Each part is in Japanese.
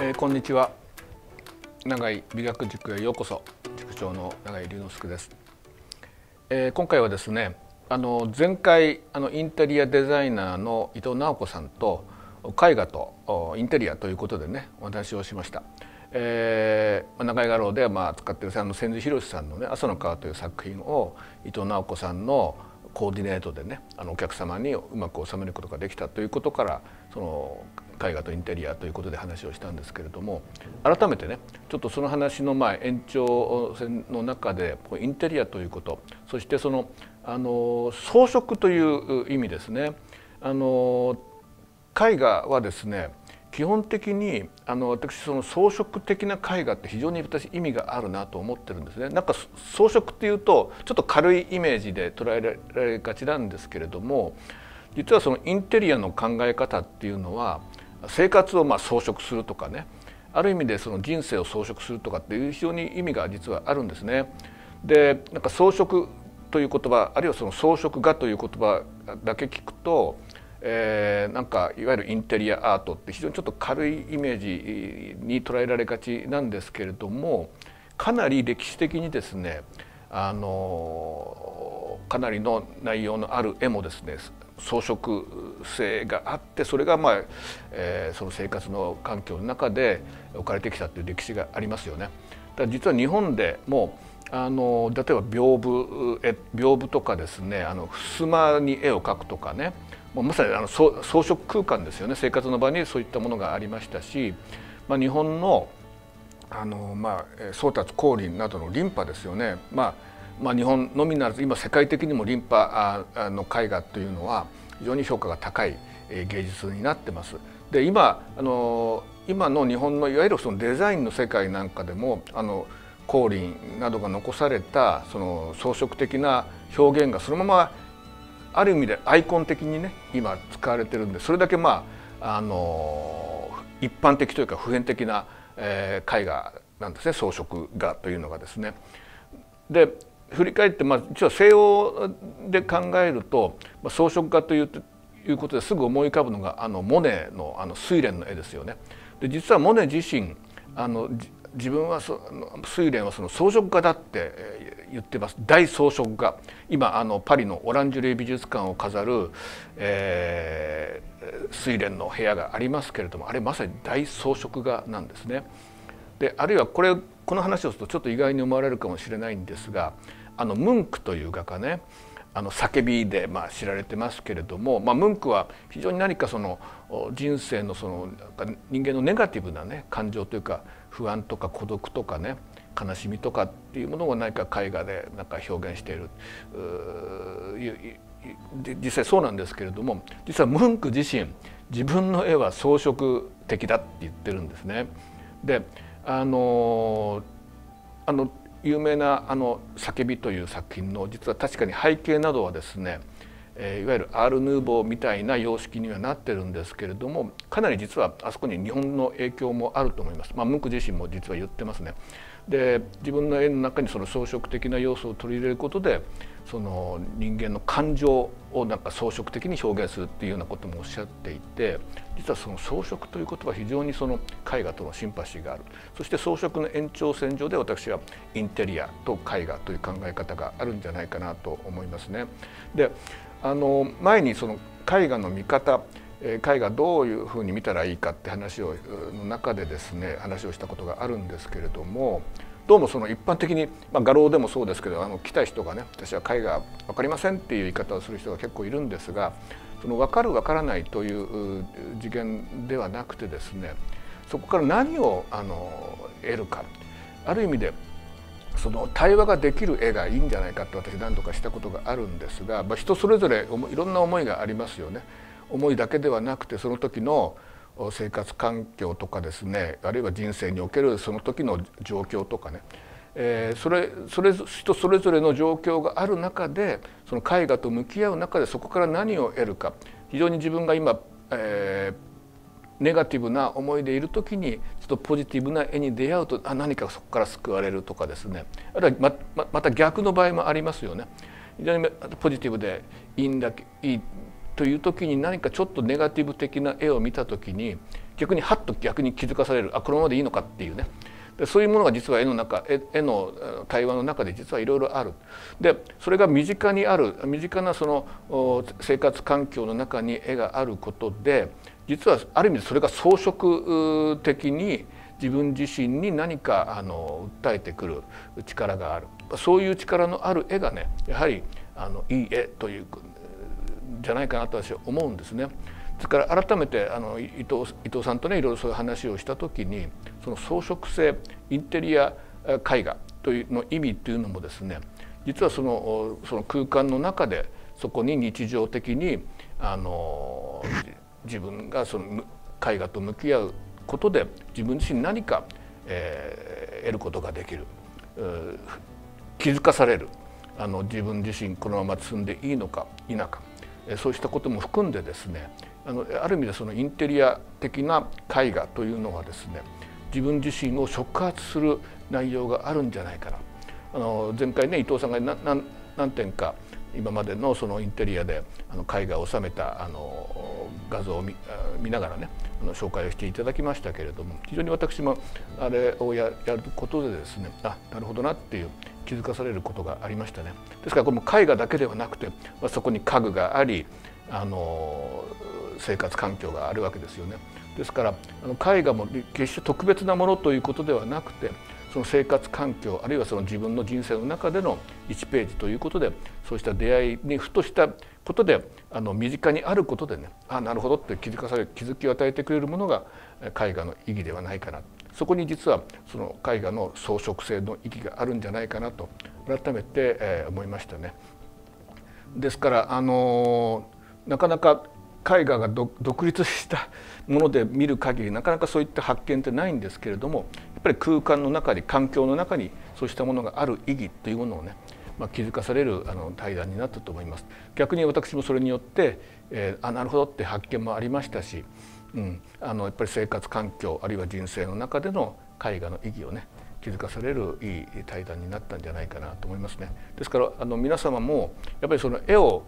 こんにちは。永井美学塾へようこそ。塾長の永井龍之介です。今回はですね、前回インテリアデザイナーの伊藤直子さんと絵画とインテリアということでねお話をしました。中井画廊で使っている千住博さんのね「朝の川」という作品を伊藤直子さんのコーディネートでねお客様にうまく収めることができたということからその絵画とインテリアということで話をしたんですけれども、改めてねちょっとその話の延長線の中でインテリアということ、そしてその装飾という意味ですね。絵画はですね基本的に私その装飾的な絵画って非常に私意味があるなと思ってるんですね。なんか装飾っていうとちょっと軽いイメージで捉えられがちなんですけれども、実はそのインテリアの考え方っていうのは生活を装飾するとかね、ある意味でその人生を装飾するとかっていう非常に意味が実はあるんですね。でなんか装飾という言葉、あるいはその装飾画という言葉だけ聞くとなんかいわゆるインテリアアートって非常にちょっと軽いイメージに捉えられがちなんですけれども、かなり歴史的にですねかなりの内容のある絵もですね装飾性があって、それがその生活の環境の中で置かれてきたという歴史がありますよね。だから実は日本でも例えば屏風とかですね襖に絵を描くとかね、もうまさに装飾空間ですよね。生活の場にそういったものがありましたし、日本の宗達光琳などの琳派ですよね。日本のみならず今世界的にも琳派の絵画というのは非常に評価が高い芸術になってます。で今の日本のいわゆるそのデザインの世界なんかでも光琳などが残されたその装飾的な表現がそのままある意味でアイコン的にね今使われてるんで、それだけ一般的というか普遍的な絵画なんですね、装飾画というのがですね。で振り返って実は西洋で考えると装飾画ということですぐ思い浮かぶのがモネの睡蓮の絵ですよね。で実はモネ自身自分は睡蓮はその装飾画だって言ってます。大装飾画、今パリのオランジュレイ美術館を飾る、睡蓮の部屋がありますけれども、あれまさに大装飾画なんですね。であるいはこの話をするとちょっと意外に思われるかもしれないんですが、ムンクという画家ね叫びで知られてますけれども、ムンクは非常に何かその人生のその人間のネガティブなね感情というか不安とか孤独とかね悲しみとかっていうものを何か絵画で表現している実際そうなんですけれども、実はムンク自身自分の絵は装飾的だって言ってるんですね。で有名な「叫び」という作品の実は確かに背景などはですねいわゆるアール・ヌーボーみたいな様式にはなってるんですけれども、かなり実はあそこに日本の影響もあると思います。ムンク自身も実は言ってますね。で自分の絵の中にその装飾的な要素を取り入れることでその人間の感情を装飾的に表現するっていうようなこともおっしゃっていて、実はその装飾ということは非常にその絵画とのシンパシーがある。そして装飾の延長線上で私はインテリアと絵画という考え方があるんじゃないかなと思いますね。で前にその絵画の見方、絵画どういうふうに見たらいいかって話の中でですね話をしたことがあるんですけれども、どうもその一般的に画廊でもそうですけど来た人がね私は絵画分かりませんっていう言い方をする人が結構いるんですが、その分かる分からないという次元ではなくてですね、そこから何を得るか、ある意味でその対話ができる絵がいいんじゃないかって私何度かしたことがあるんですが、人それぞれいろんな思いがありますよね。思いだけではなくてその時の生活環境とかですね、あるいは人生におけるその時の状況とかね、人それぞれの状況がある中でその絵画と向き合う中でそこから何を得るか、非常に自分が今、ネガティブな思いでいる時にちょっとポジティブな絵に出会うと何かそこから救われるとかですね、あるいはまた逆の場合もありますよね。非常にポジティブでいいという時に何かちょっとネガティブ的な絵を見た時に逆にハッと逆に気づかされる、このままでいいのかっていうね。でそういうものが実は絵の対話の中で実はいろいろある。でそれが身近にある身近なその生活環境の中に絵があることで、実はある意味でそれが装飾的に自分自身に何か訴えてくる力がある。そういう力のある絵がね、やはりいい絵というじゃないかなと私は思うんですね。ですから改めて伊藤さんとねいろいろそういう話をした時に、その装飾性インテリア絵画というの意味というのもですね、実はその空間の中でそこに日常的に自分がその絵画と向き合うことで自分自身何か、得ることができる、気づかされる、自分自身このまま進んでいいのか否か、そうしたことも含んでですね、ある意味でそのインテリア的な絵画というのはですね、自分自身を触発する内容があるんじゃないかな。前回ね伊藤さんが何点か今までのそのインテリアで絵画を収めた画像を見ながらね紹介をしていただきましたけれども、非常に私もあれをやることでですね、なるほどなっていう気づかされることがありましたね。ですからこの絵画だけではなくて、そこに家具があり生活環境があるわけですよね。ですから絵画も決して特別なものということではなくて、その生活環境あるいはその自分の人生の中での1ページということで、そうした出会いにふとしたことで身近にあることでね、なるほどって気づかされる、気づきを与えてくれるものが絵画の意義ではないかな。そこに実はその絵画の装飾性の意義があるんじゃないかなと改めて思いましたね。ですからなかなか絵画が独立したもので見る限りなかなかそういった発見ってないんですけれども、やっぱり空間の中に環境の中にそうしたものがある意義というものをね、気づかされる対談になったと思います。逆に私もそれによってなるほどって発見もありましたし、やっぱり生活環境あるいは人生の中での絵画の意義をね気づかされるいい対談になったんじゃないかなと思いますね。ですから皆様もやっぱりその絵を、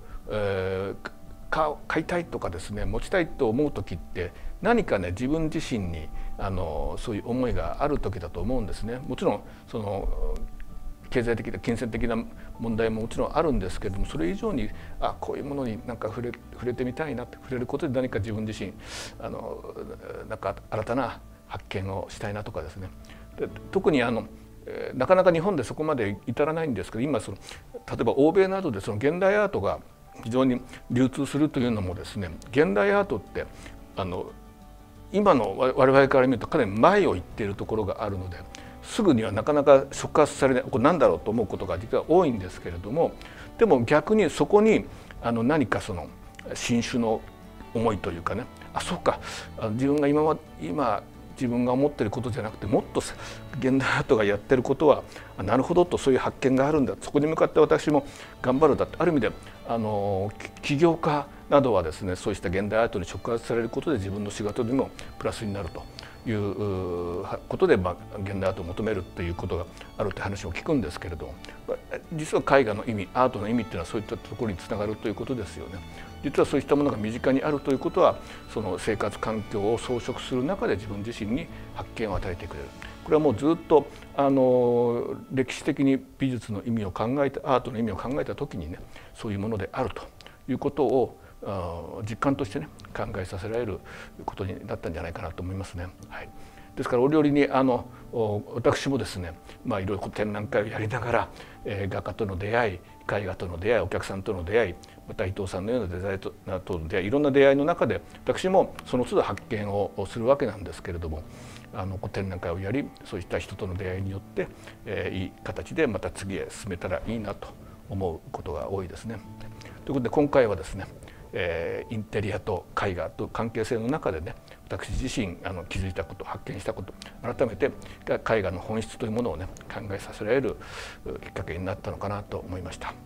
買いたいとかですね持ちたいと思う時って何かね自分自身にそういう思いがある時だと思うんですね。もちろんその経済的な金銭的な問題ももちろんあるんですけれども、それ以上にこういうものになんか触れてみたいなって、触れることで何か自分自身なんか新たな発見をしたいなとかですね。で特になかなか日本でそこまで至らないんですけど、今例えば欧米などでその現代アートが非常に流通するというのもですね、現代アートって今の我々から見るとかなり前を行っているところがあるので、すぐにはなかなか触発されない、これ何だろうと思うことが実は多いんですけれども、でも逆にそこに何かその新種の思いというかね、そうか自分が今自分が思っていることじゃなくて、もっと現代アートがやってることはなるほどと、そういう発見があるんだ、そこに向かって私も頑張るんだって、ある意味で起業家などはですねそうした現代アートに触発されることで自分の仕事にもプラスになるということで、現代アートを求めるということがあるって話を聞くんですけれども、実は絵画の意味アートの意味っていうのはそういったところにつながるということですよね。実はそういったものが身近にあるということは、その生活環境を装飾する中で自分自身に発見を与えてくれる。これはもうずっと歴史的に美術の意味を考えた、アートの意味を考えた時にねそういうものであるということを実感としてね考えさせられることになったんじゃないかなと思いますね。はい、ですから折々に私もですね、いろいろ展覧会をやりながら、画家との出会い、絵画との出会い、お客さんとの出会い、また伊藤さんのようなデザイナーとの出会い、いろんな出会いの中で私もその都度発見をするわけなんですけれども、展覧会をやり、そういった人との出会いによって、いい形でまた次へ進めたらいいなと思うことが多いですね。ということで今回はですね、インテリアと絵画と関係性の中でね私自身気づいたこと、発見したこと、改めて絵画の本質というものをね考えさせられるきっかけになったのかなと思いました。はい、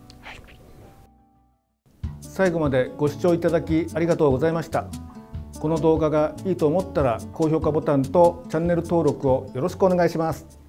最後までご視聴いただきありがとうございました。この動画がいいと思ったら高評価ボタンとチャンネル登録をよろしくお願いします。